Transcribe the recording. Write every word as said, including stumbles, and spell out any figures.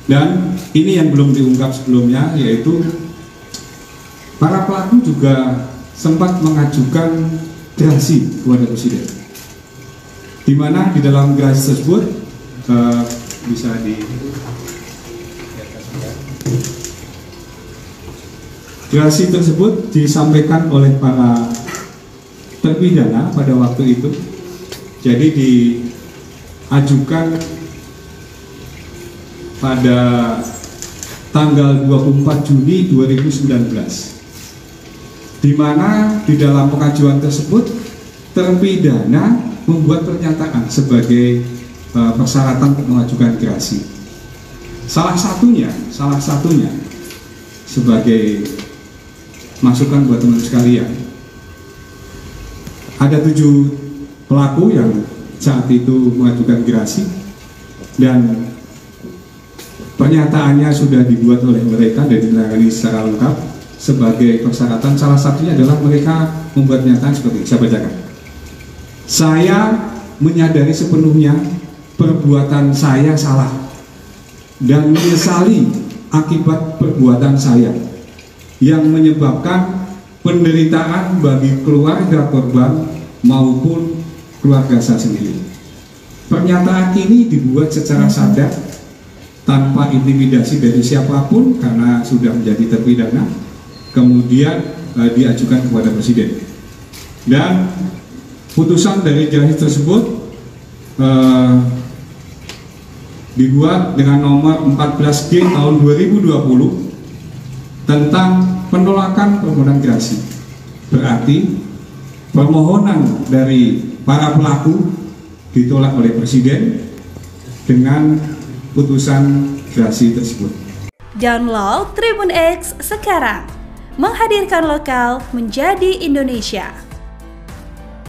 Dan ini yang belum diungkap sebelumnya, yaitu para pelaku juga sempat mengajukan gerasi kepada Presiden, di mana di dalam gerasi tersebut uh, bisa di gerasi tersebut disampaikan oleh para terpidana pada waktu itu. Jadi diajukan pada tanggal dua puluh empat Juni dua ribu sembilan belas, di mana di dalam pengajuan tersebut terpidana membuat pernyataan sebagai uh, persyaratan untuk mengajukan gerasi. Salah satunya, salah satunya sebagai masukan buat teman sekalian, ada tujuh pelaku yang saat itu mengajukan gerasi dan pernyataannya sudah dibuat oleh mereka dan ditangani secara lengkap sebagai persyaratan. Salah satunya adalah mereka membuat pernyataan seperti ini. Saya bacakan. Saya menyadari sepenuhnya perbuatan saya salah dan menyesali akibat perbuatan saya yang menyebabkan penderitaan bagi keluarga korban maupun keluarga saya sendiri. Pernyataan ini dibuat secara sadar tanpa intimidasi dari siapapun karena sudah menjadi terpidana, kemudian eh, diajukan kepada Presiden. Dan putusan dari gerasi tersebut eh, dibuat dengan nomor empat belas G tahun dua ribu dua puluh tentang penolakan permohonan gerasi. Berarti permohonan dari para pelaku ditolak oleh Presiden dengan putusan gerasi tersebut. Download Tribun X sekarang, menghadirkan lokal menjadi Indonesia.